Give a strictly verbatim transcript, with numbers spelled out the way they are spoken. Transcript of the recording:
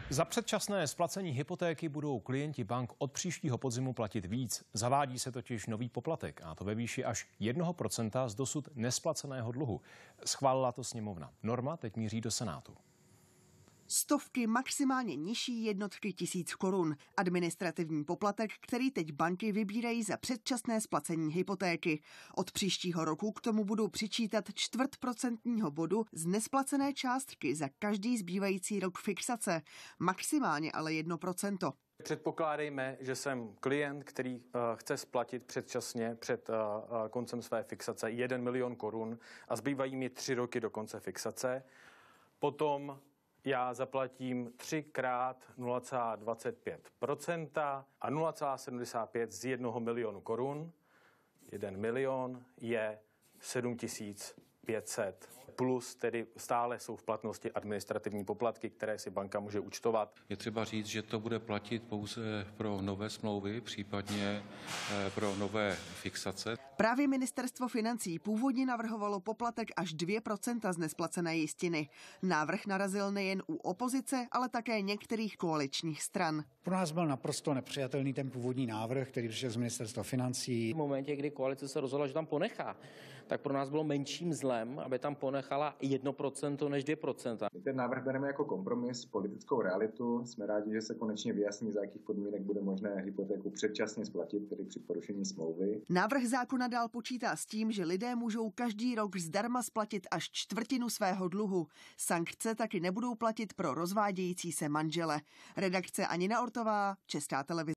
Za předčasné splacení hypotéky budou klienti bank od příštího podzimu platit víc. Zavádí se totiž nový poplatek, a to ve výši až jednoho procenta z dosud nesplaceného dluhu. Schválila to sněmovna. Norma teď míří do Senátu. Stovky, maximálně nižší jednotky tisíc korun. Administrativní poplatek, který teď banky vybírají za předčasné splacení hypotéky. Od příštího roku k tomu budou přičítat čtvrt procentního bodu z nesplacené částky za každý zbývající rok fixace. Maximálně ale jedno procento. Předpokládejme, že jsem klient, který uh, chce splatit předčasně před uh, koncem své fixace jeden milion korun a zbývají mi tři roky do konce fixace. Potom já zaplatím tři krát nula celá dvacet pět procenta a nula celá sedmdesát pět z jednoho milionu korun. Jeden milion je sedm tisíc pět set. Plus tedy stále jsou v platnosti administrativní poplatky, které si banka může účtovat. Je třeba říct, že to bude platit pouze pro nové smlouvy, případně pro nové fixace. Právě ministerstvo financí původně navrhovalo poplatek až dvě procenta z nesplacené jistiny. Návrh narazil nejen u opozice, ale také některých koaličních stran. Pro nás byl naprosto nepřijatelný ten původní návrh, který přišel z ministerstva financí. V momentě, kdy koalice se rozhodla, že tam ponechá, tak pro nás bylo menším zlem, aby tam ponechala jedno procento než dvě procenta. Ten návrh bereme jako kompromis, politickou realitu. Jsme rádi, že se konečně vyjasní, za jakých podmínek bude možné hypotéku předčasně splatit, tedy při porušení smlouvy. Návrh zákona dál počítá s tím, že lidé můžou každý rok zdarma splatit až čtvrtinu svého dluhu. Sankce taky nebudou platit pro rozvádějící se manžele. Redakce Anina Ortová, Česká televize.